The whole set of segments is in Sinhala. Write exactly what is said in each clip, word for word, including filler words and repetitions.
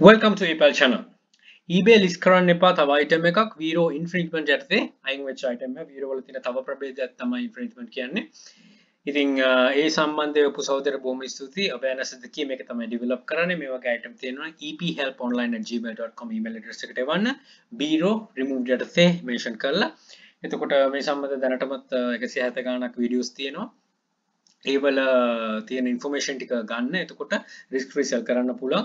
Welcome to ePal channel. eBay list කරන්න එපා තව item එකක් VeRO infringement යටතේ අයින් වෙච්ච item එක VeRO වල තියෙන තව ප්‍රභේදයක් තමයි infringement කියන්නේ. ඉතින් ඒ සම්බන්ධව පුසවතර බොහොම ස්තුතියි. awareness දෙකේ මේක තමයි develop කරන්නේ. මේ වගේ item තියෙනවා e p help online at gmail dot com email address එකට එවන්න. VeRO removed යටතේ mention කරලා. එතකොට මේ සම්බන්ධ දැනටමත් එකසිය හැත්තෑ ගාණක් videos තියෙනවා. ඒ වල තියෙන information ටික ගන්න. එතකොට risk free sell කරන්න පුළුවන්.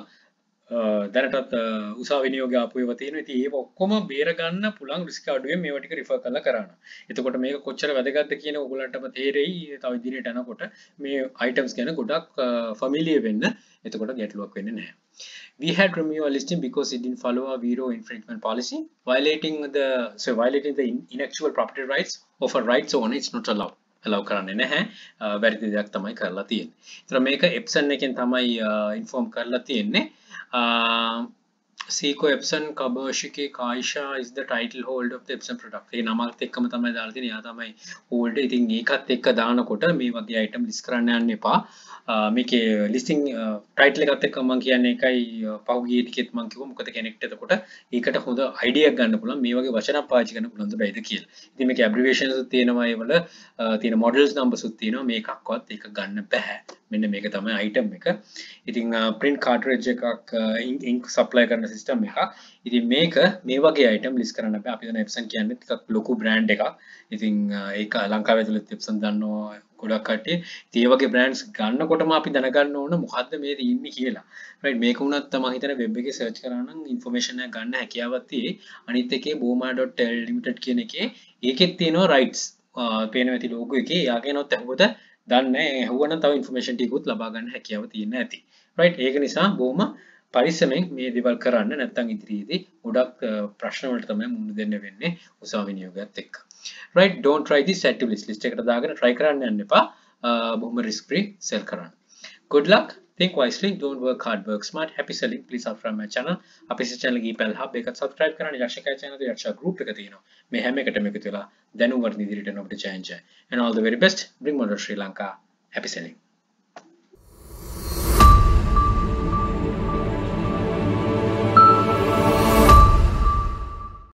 දැනටත් උසා විනියෝගය ආපු ඒවා තියෙනවා. ඉතින් ඒක ඔක්කොම බේර ගන්න පුළුවන් රිස්ක් අඩුවෙන් මේවා ටික රිෆර් කරලා කරන්න. එතකොට මේක කොච්චර වැදගත්ද කියන ඔයගලන්ටම තේරෙයි. තව ඉදිරියට යනකොට මේ items ගැන ගොඩක් familiar වෙන්න. එතකොට ගැටලුවක් වෙන්නේ නැහැ. We had removed our listing because it didn't follow our VeRO infringement policy, violating the so violating the intellectual property rights of a rights owner. It's not allowed. allow කරන්නේ නැහැ. වැරදි දෙයක් තමයි කරලා තියෙන්නේ. ඒතර මේක Epson එකෙන් තමයි inform කරලා තියෙන්නේ. Uh, Seiko Epson Kabushiki Kaisha is the title holder of the Epson product. ඒ නමත් එක්කම තමයි දාලා තියෙන්නේ. යා තමයි holder. ඉතින් ඒකත් එක්ක දානකොට මේ වගේ item list කරන්න යන්න එපා. මේකේ listing title එකත් එක්ක මම කියන්නේ එකයි පහුගිය ටිකෙත් මම කිව්වා මොකද කෙනෙක්ට එතකොට ඒකට හොඳ idea එකක් ගන්න පුළුවන් මේ වගේ වචනක් පාවිච්චි කරන්න පුළුවන්ද බැයිද කියලා. ඉතින් මේකේ abbreviations උත් තියෙනවා ඒ වල තියෙන models numbers උත් තියෙනවා මේකක්වත් ඒක ගන්න බෑ. මෙන්න මේක තමයි item එක. ඉතින් print cartridge එකක් ink supply කරන system එකක්. ඉතින් මේක මේ වගේ item list කරන්න බෑ. අපි දන්න Epson කියන්නේ ටිකක් ලොකු brand එකක්. ඉතින් ඒක ලංකාවේ ඇතුළත Epson දන්නවා ගොඩක් කට්ටිය. ඉතින් මේ වගේ brands ගන්නකොටම අපි දැනගන්න ඕන මොකද්ද මේ තියෙන්නේ කියලා. right මේක උනත් මම හිතන්නේ web එකේ search කරා නම් information එක ගන්න හැකියාවක් තියෙයි. අනිත් එකේ boma dot l limited කියන එකේ ඒකෙත් තියෙනවා rights. පේනවා ඇති logo එකේ. යාගෙනොත් අහුවද දන්නේ නැහැ. ඇහුවනම් තව information ටිකකුත් ලබා ගන්න හැකියාව තියෙන ඇති. right ඒක නිසා බොහොම පරිස්සමෙන් මේ දේවල් කරන්න නැත්නම් ඉදිරියේදී ගොඩක් ප්‍රශ්න වලට තමයි මුහුණ දෙන්න වෙන්නේ උසාවි නියෝගයත් එක්ක. right don't try this active list list එකට දාගෙන try කරන්න යන්න එපා. බොහොම risk free sell කරන්න. good luck. think wisely. don't work hard, work smart. happy selling. please subscribe my channel. අපේ channel එක ePal hub එකත් subscribe කරන්න. යක්ෂකය channel එකේ යක්ෂ group එක තියෙනවා. මේ හැම එකටම එකතු වෙලා දැනුම් වර්ධන ඉදිරියට යන්න අපිට challenge and all the very best. bring model Sri Lanka. happy selling.